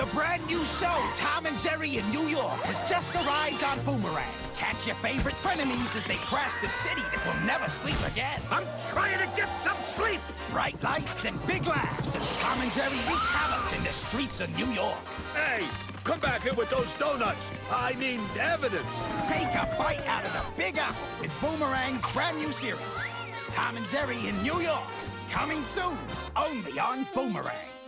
brand new show, Tom and Jerry in New York, has just arrived on Boomerang. Catch your favorite frenemies as they crash the city that will never sleep again. I'm trying to get some sleep! Bright lights and big laughs as Tom and Jerry wreak havoc in the streets of New York. Hey, come back here with those donuts. I mean evidence. Take a bite out of the Big Apple with Boomerang's brand new series, Tom and Jerry in New York. Coming soon, only on Boomerang.